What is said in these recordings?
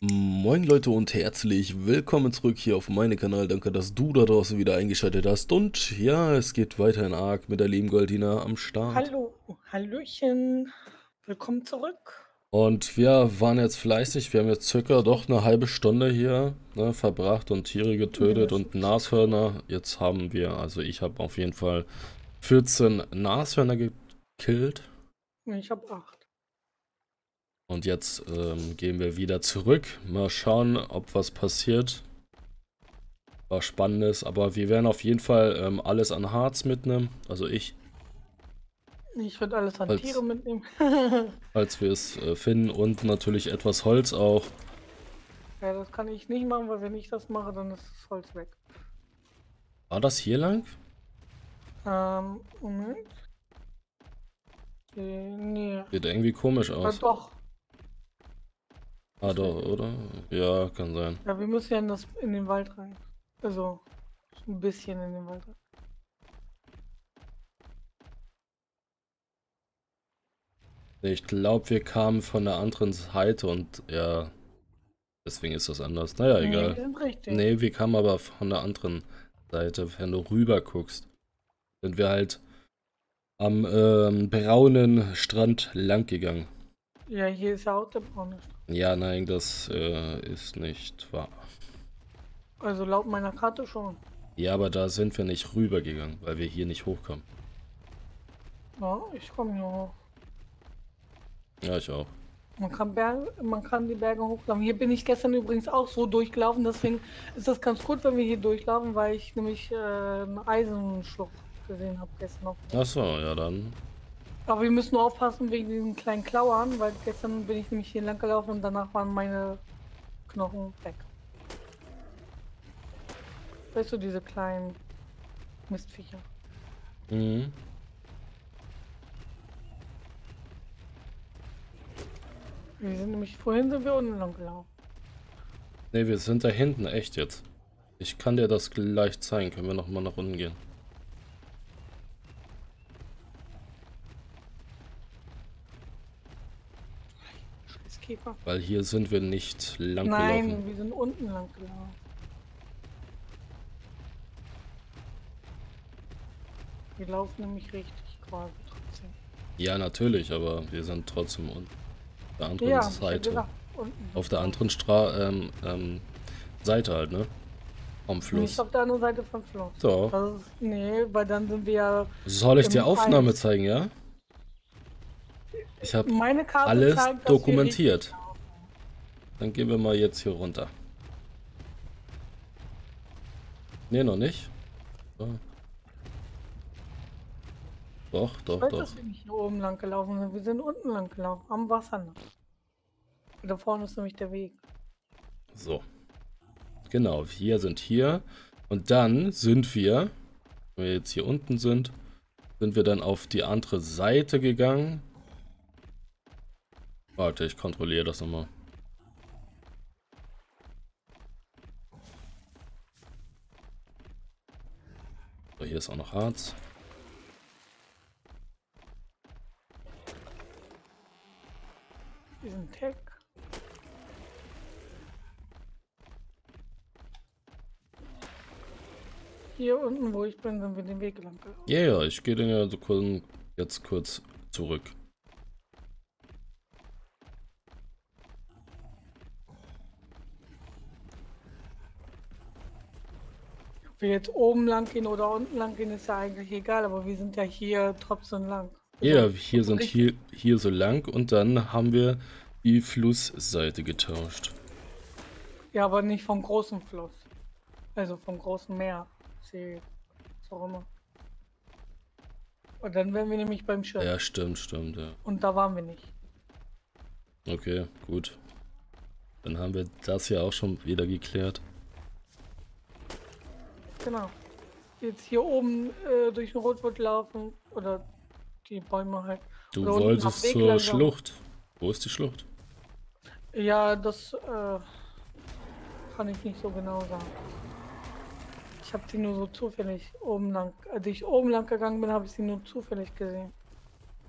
Moin Leute und herzlich willkommen zurück hier auf meinem Kanal. Danke, dass du da draußen wieder eingeschaltet hast. Und ja, es geht weiter in Ark mit der lieben Goldina am Start. Hallo, Hallöchen, willkommen zurück. Und wir waren jetzt fleißig. Wir haben jetzt circa doch eine halbe Stunde hier verbracht und Tiere getötet und Mindestens. Nashörner. Jetzt haben wir, also ich habe auf jeden Fall 14 Nashörner gekillt. Ich habe 8. Und jetzt gehen wir wieder zurück. Mal schauen, ob was passiert. War Spannendes, aber wir werden auf jeden Fall alles an Harz mitnehmen. Also ich, Ich würde alles an falls, Tiere mitnehmen. falls wir es finden. Und natürlich etwas Holz auch. Ja, das kann ich nicht machen, weil wenn ich das mache, dann ist das Holz weg. War das hier lang? Moment. Nee. Sieht irgendwie komisch aus. Doch. Ah, doch, oder? Ja, kann sein. Ja, wir müssen ja in den Wald rein. Also, ein bisschen in den Wald rein. Ich glaube, wir kamen von der anderen Seite und ja, deswegen ist das anders. Naja, Nee, wir egal. sind richtig. Nee, wir kamen aber von der anderen Seite. Wenn du rüber guckst, sind wir halt am braunen Strand lang gegangen. Ja, hier ist ja auch der braune Strand. Ja, nein, das ist nicht wahr. Also laut meiner Karte schon. Ja, aber da sind wir nicht rübergegangen, weil wir hier nicht hochkommen. Ja, ich komme hier hoch. Ja, ich auch. Man kann die Berge hochlaufen. Hier bin ich gestern übrigens auch so durchgelaufen, deswegen ist das ganz gut, wenn wir hier durchlaufen, weil ich nämlich eine Eisenschlucht gesehen habe gestern noch. Ach so, ja dann. Aber wir müssen nur aufpassen wegen diesen kleinen Klauern, weil gestern bin ich nämlich hier lang gelaufen und danach waren meine Knochen weg. Weißt du, diese kleinen Mistviecher. Mhm. Vorhin sind wir unten lang gelaufen. Ne, wir sind da hinten, echt jetzt. Ich kann dir das gleich zeigen. Können wir nochmal nach unten gehen. Scheiß Käfer. Weil hier sind wir nicht lang gelaufen. Nein, wir sind unten lang gelaufen. Wir laufen nämlich richtig quasi trotzdem. Ja, natürlich, aber wir sind trotzdem unten. Auf der anderen Ja, hab ich ja Seite. gesagt, unten. Auf der anderen Seite halt, ne? Vom Nicht Fluss. auf der anderen Seite vom Fluss. So. Nee, weil dann sind wir ja Soll ich dir im Aufnahme Eis. zeigen, ja? Ich habe Meine Karte alles zeigt, dass wir richtig dokumentiert. laufen. Dann gehen wir mal jetzt hier runter. Ne, noch nicht. So. Doch, Ich doch, weiß, doch. dass wir nicht hier oben lang gelaufen sind. Wir sind unten lang gelaufen, am Wasser lang. Da vorne ist nämlich der Weg. So. Genau, wir sind hier. Und dann sind wir, wenn wir jetzt hier unten sind wir dann auf die andere Seite gegangen. Warte, ich kontrolliere das nochmal. So, hier ist auch noch Harz. Wir sind Tech. Hier unten, wo ich bin, sind wir den Weg lang gelaufen. Ja, ja, ich gehe den ja so jetzt kurz zurück. Ob wir jetzt oben lang gehen oder unten lang gehen, ist ja eigentlich egal, aber wir sind ja hier trotzdem lang. Ja, Also, hier sind hier so lang und dann haben wir die Flussseite getauscht. ja, aber nicht vom großen Fluss. Also vom großen Meer. See, was auch immer. Und dann wären wir nämlich beim Schiff. Ja, stimmt, stimmt, ja. Und da waren wir nicht. Okay, gut. Dann haben wir das ja auch schon wieder geklärt. Genau. Jetzt hier oben durch den Rotwood laufen. Oder die Bäume halt. Du Oder unten am wolltest Weg zur langsam. Schlucht. Wo ist die Schlucht? Ja, das kann ich nicht so genau sagen. Ich habe die nur so zufällig oben lang. Als ich oben lang gegangen bin, habe ich sie nur zufällig gesehen.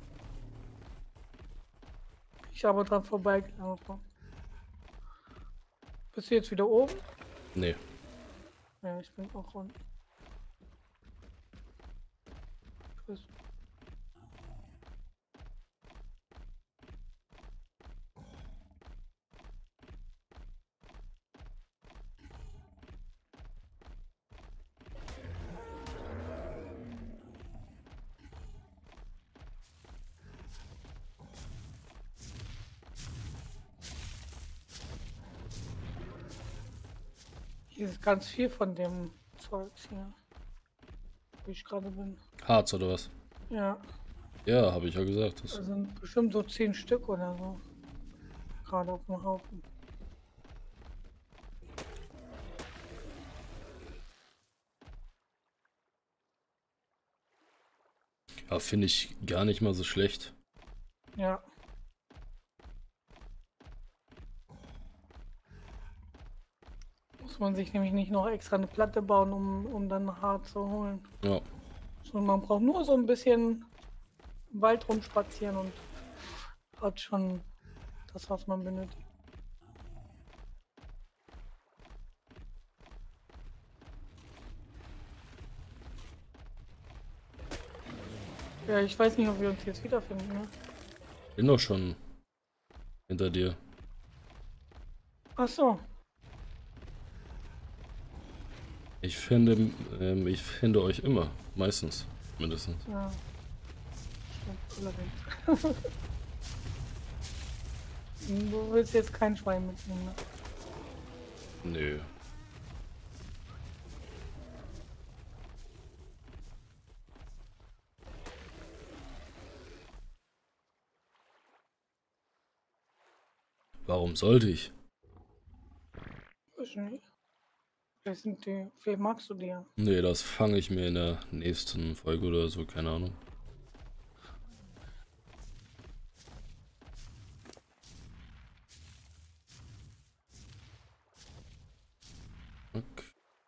Ich habe dran vorbeigelaufen. Bist du jetzt wieder oben? Nee. Ja, ich bin auch unten. Tschüss. Hier ist ganz viel von dem Zeugs hier, wo ich gerade bin. Harz oder was? Ja, Ja, habe ich ja gesagt. Das das sind bestimmt so 10 Stück oder so. Gerade auf dem Haufen. ja, finde ich gar nicht mal so schlecht. Ja. Muss man sich nämlich nicht noch extra eine Platte bauen, um dann hart zu holen. Ja. Sondern man braucht nur so ein bisschen im Wald rumspazieren und hat schon das, was man benötigt. Ja, ich weiß nicht, ob wir uns jetzt wiederfinden, ne? Bin doch schon hinter dir. Ach so. Ich finde euch immer. Meistens. Mindestens. Ja. Stimmt, allerdings. Du willst jetzt kein Schwein mitnehmen, ne? Nö. Warum sollte ich? Weiß ich nicht. Vielleicht magst du die ja. Nee, das fange ich mir in der nächsten Folge oder so, keine Ahnung. Okay.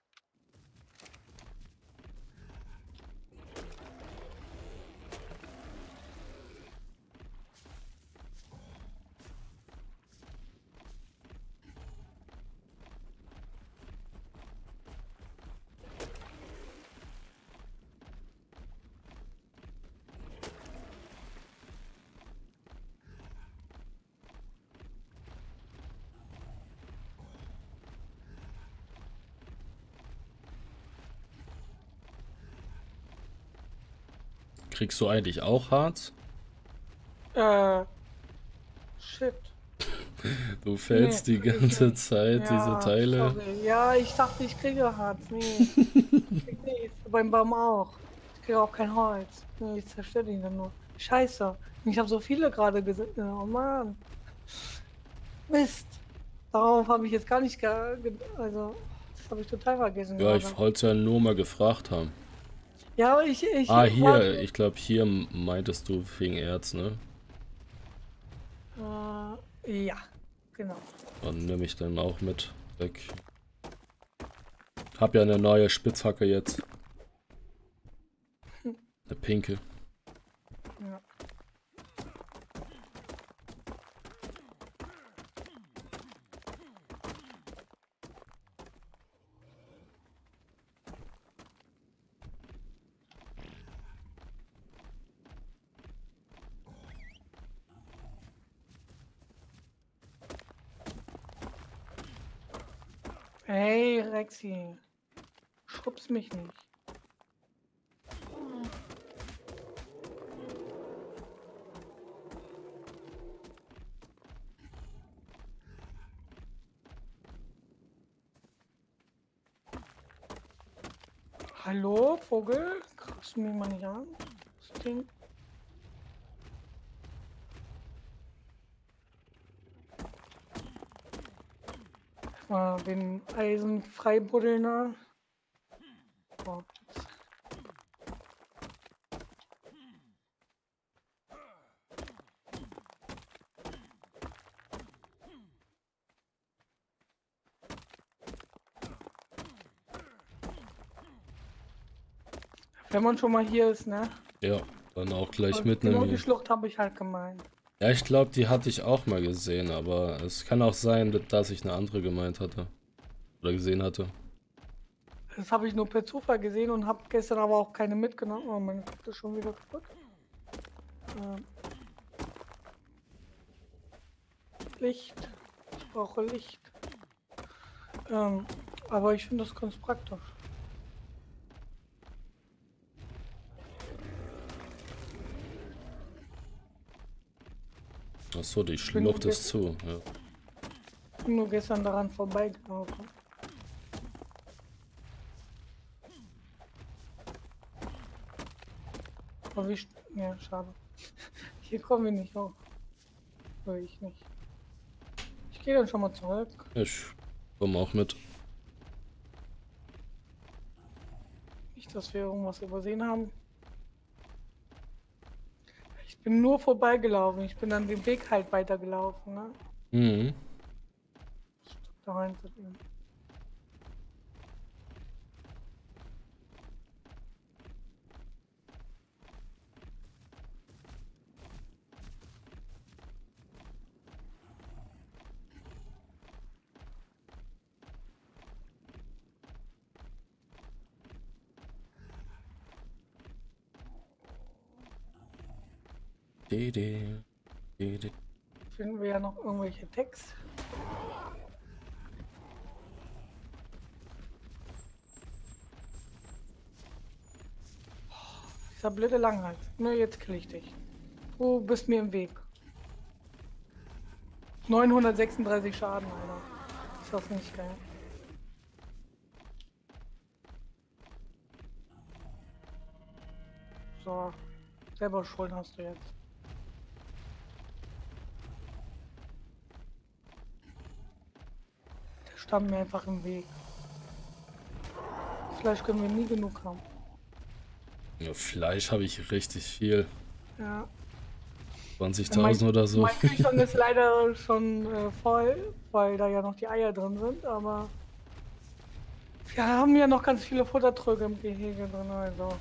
Kriegst du eigentlich auch Harz? Shit. Du fällst Nee, die krieg ich ganze nicht. Zeit diese Ja, Teile. sorry. Ja, ich dachte, ich kriege Harz. Nee, ich krieg nichts. Beim Baum auch. Ich kriege auch kein Holz. Nee, ich zerstöre ihn dann nur. Scheiße. Ich habe so viele gerade gesehen. Oh Mann. Mist. Darauf habe ich jetzt gar nicht also, das habe ich total vergessen Ja, gerade. ich wollte ja nur mal gefragt haben. Ja, aber Ah, ich hier, ich glaube, hier meintest du wegen Erz, ne? ja, genau. Dann nehme ich dann auch mit weg. Hab ja eine neue Spitzhacke jetzt. Eine pinke. Ja. Hey, Rexy. Schubs mich nicht. Hallo, Vogel? Greifst du mich mal nicht an? Das Ding. Mal den Eisen freibuddeln da. Oh. Wenn man schon mal hier ist, ne? Ja, dann auch gleich Und genau die mitnehmen. Schlucht habe ich halt gemeint. Ja, ich glaube, die hatte ich auch mal gesehen, aber es kann auch sein, dass ich eine andere gemeint hatte. Oder gesehen hatte. Das habe ich nur per Zufall gesehen und habe gestern aber auch keine mitgenommen. Oh, meine Karte ist schon wieder kaputt. Ähm, Licht. Ich brauche Licht. Ähm, aber ich finde das ganz praktisch. Achso, die Ich bin nur, Schlucht ist zu. Ja. bin nur gestern daran vorbeigelaufen. Aber wie. Ja, schade. Hier kommen wir nicht hoch. Oder ich nicht. Ich gehe dann schon mal zurück. Ich komme auch mit. Nicht, dass wir irgendwas übersehen haben. Ich bin nur vorbeigelaufen. Ich bin dann den Weg halt weitergelaufen, ne? Mhm. Da reinzugehen. Didi, didi. Finden wir ja noch irgendwelche Text. Dieser blöde Langhals. Ne, jetzt kill ich dich. Du bist mir im Weg. 936 Schaden, Alter. Ist das nicht geil? So. Selber Schuld hast du jetzt. Der stand mir einfach im Weg. Fleisch können wir nie genug haben. Ja, Fleisch habe ich richtig viel. Ja. 20.000 oder so. Mein Kühlschrank ist leider schon voll, weil da ja noch die Eier drin sind, aber wir haben ja noch ganz viele Futtertröge im Gehege drin, also.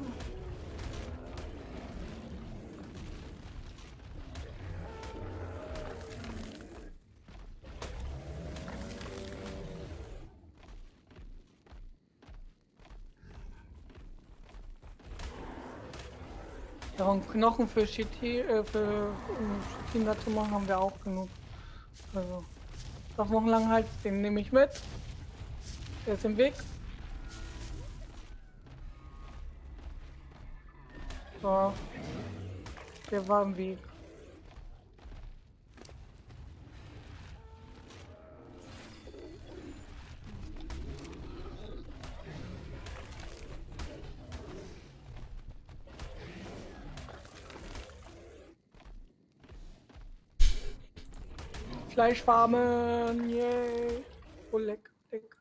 Ja, und Knochen für Chitina zu machen haben wir auch genug. Also, doch noch einen langen Hals, den nehme ich mit. Der ist im Weg. So, der war im Weg. Fleischfarmen, yay. Oh, leck, leck.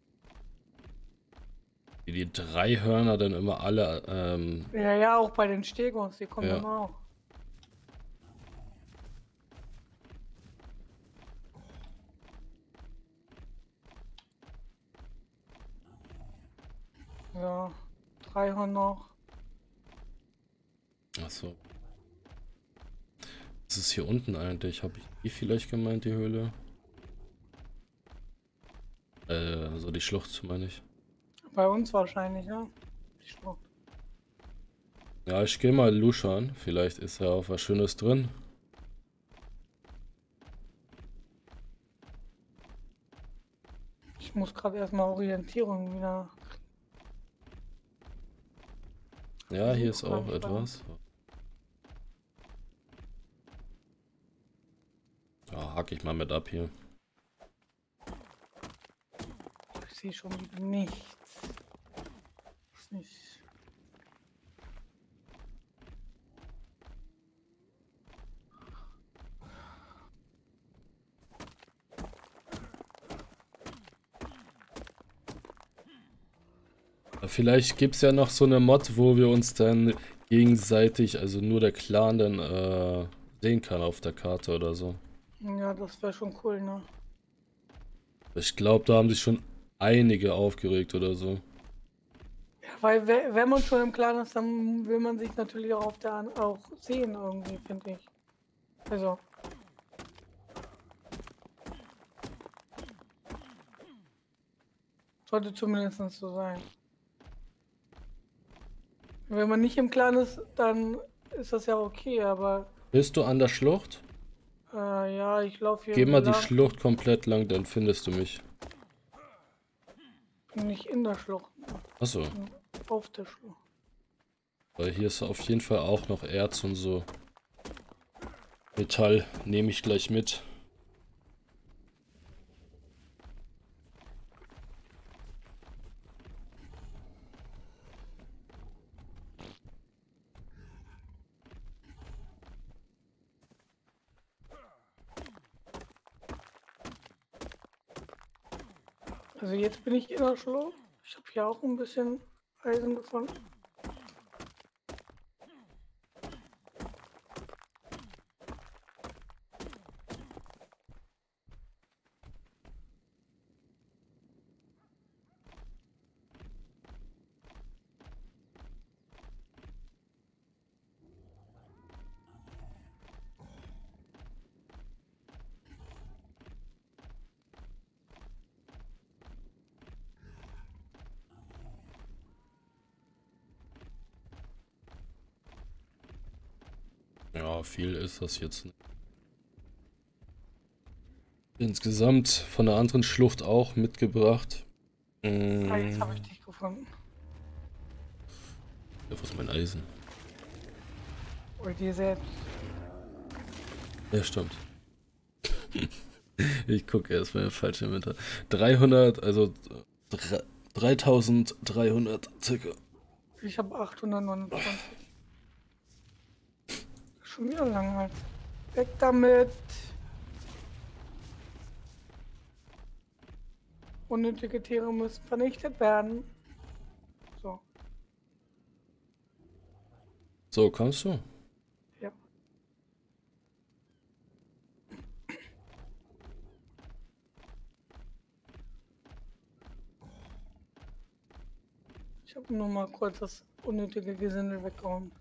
Wie die drei Hörner dann immer alle, Ja, ja, auch bei den Stegos, die kommen Ja. dann auch. Ja, 300 noch. Achso. Was ist hier unten eigentlich? Habe ich die vielleicht gemeint, die Höhle? So die Schlucht meine ich. Bei uns wahrscheinlich, ja. Die Schlucht. Ja, ich gehe mal luschern. Vielleicht ist ja auch was Schönes drin. Ich muss gerade erstmal Orientierung wieder. Ja, hier ist auch Suche etwas. Ja, hack ich mal mit ab hier. Ich sehe schon wieder nichts. Ist nicht. Vielleicht gibt es ja noch so eine Mod, wo wir uns dann gegenseitig, also nur der Clan dann sehen kann auf der Karte oder so. Ja, das wäre schon cool, ne? Ich glaube, da haben sich schon einige aufgeregt oder so. Ja, weil wenn man schon im Clan ist, dann will man sich natürlich auch auf der auch sehen irgendwie, finde ich. Also. Sollte zumindest so sein. Wenn man nicht im Clan ist, dann ist das ja okay, aber Bist du an der Schlucht? ja, ich laufe hier Geh mal die lang, Schlucht komplett lang, dann findest du mich. bin nicht in der Schlucht, Achso, bin auf der Schlucht. weil hier ist auf jeden Fall auch noch Erz und so. Metall nehme ich gleich mit. Also jetzt bin ich in der Schlucht. Ich habe hier auch ein bisschen Eisen gefunden. Ja, viel ist das jetzt nicht. Insgesamt von der anderen Schlucht auch mitgebracht. Ah, jetzt habe ich dich gefunden. Ja, wo ist mein Eisen? Oder dir selbst. Ja, stimmt. Ich gucke erstmal der falsche Inventar. 300, also 3300 circa. Ich habe 829. Schon wieder lang halt. Weg damit. Unnötige Tiere müssen vernichtet werden. So, So, kommst du? ja. Ich habe nur mal kurz das unnötige Gesindel weggeräumt.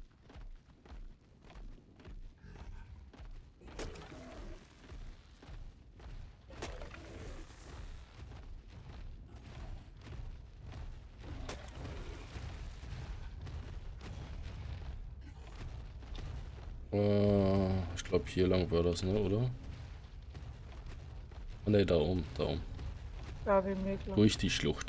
Ich glaube hier lang war das, ne, oder? Ah, ne, da oben, da oben. Da den Weg lang. Durch die Schlucht.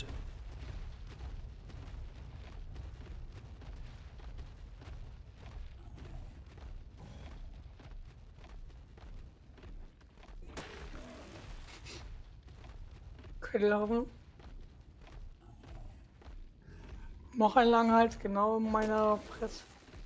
Okay, laufen. Noch ein Langhals, genau in meiner Fresse.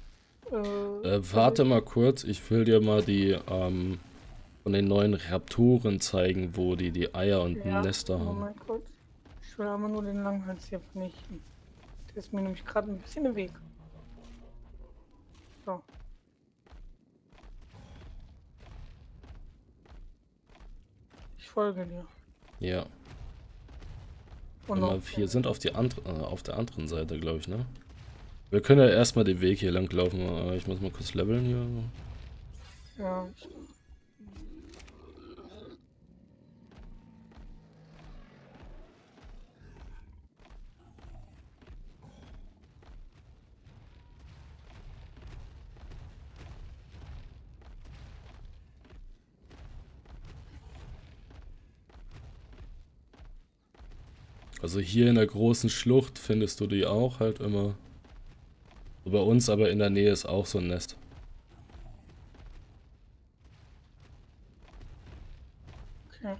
Warte mal kurz, ich will dir mal die von den neuen Raptoren zeigen, wo die Eier und Ja, Nester haben. Moment kurz. Ich will aber nur den Langhals hier vernichten. Der ist mir nämlich gerade ein bisschen im Weg. So. Ich folge dir. Ja. Und Aber noch. wir sind auf der anderen Seite, glaube ich, ne? Wir können ja erstmal den Weg hier lang laufen. Ich muss mal kurz leveln hier. Ja, Also hier in der großen Schlucht findest du die auch halt immer. So bei uns aber in der Nähe ist auch so ein Nest. okay.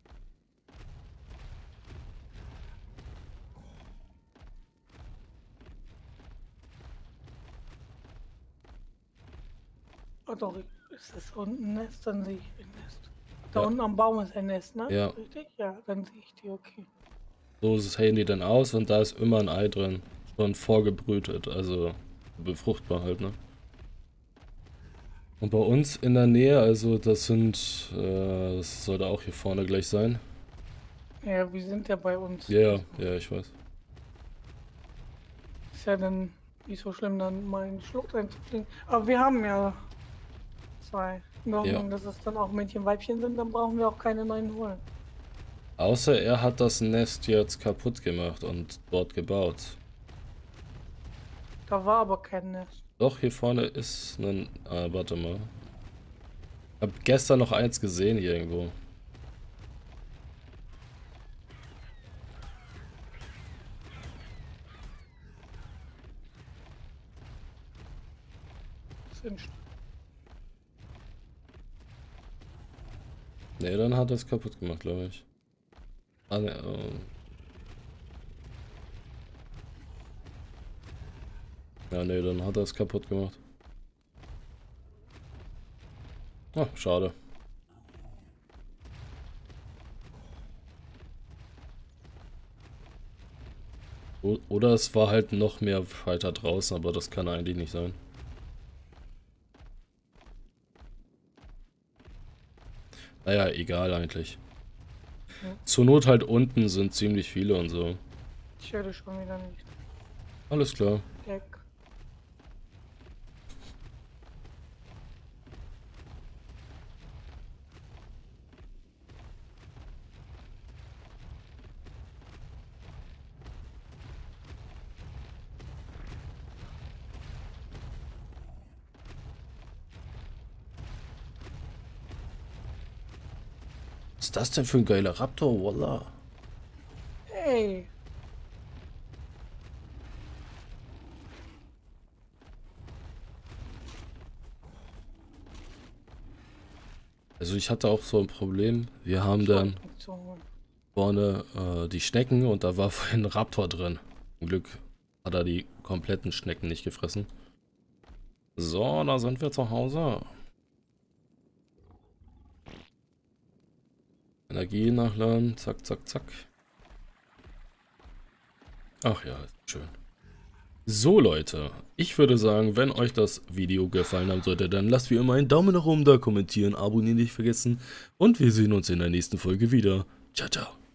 Oh doch, ist das unten ein Nest? Dann sehe ich ein Nest. Da Ja. unten am Baum ist ein Nest, ne? Ja. Richtig? Ja, dann sehe ich die, okay. So sehen die dann aus und da ist immer ein Ei drin. Schon vorgebrütet, also befruchtbar halt, ne? Und bei uns in der Nähe, also das sollte auch hier vorne gleich sein. Ja, wir sind ja bei uns. Ja, ja, ich weiß. Ist ja dann nicht so schlimm, dann mal in die Schlucht reinzufliegen. Aber wir haben ja zwei. In der Hoffnung, dass es dann auch Männchen, Weibchen sind, dann brauchen wir auch keine neuen holen. Außer er hat das Nest jetzt kaputt gemacht und dort gebaut. Da war aber kein Nest. Doch, hier vorne ist ein... Ah, warte mal. Ich hab gestern noch eins gesehen hier irgendwo. Ne, dann hat er es kaputt gemacht, glaube ich. Ah, ne, ja, ne, dann hat er es kaputt gemacht. Ah, schade. Oder es war halt noch mehr weiter draußen, aber das kann eigentlich nicht sein. Naja, egal eigentlich. Ja. Zur Not halt unten sind ziemlich viele und so. Ich höre schon wieder nicht. Alles klar. Weg. Was ist das denn für ein geiler Raptor, Wallah? Hey. Also ich hatte auch so ein Problem. Wir haben dann vorne die Schnecken und da war vorhin ein Raptor drin. Zum Glück hat er die kompletten Schnecken nicht gefressen. So, da sind wir zu Hause. Energie nachladen, zack, zack, zack. Ach ja, ist schön. So Leute, ich würde sagen, wenn euch das Video gefallen haben sollte, dann lasst wie immer einen Daumen nach oben da, kommentieren, abonnieren nicht vergessen und wir sehen uns in der nächsten Folge wieder. Ciao, ciao.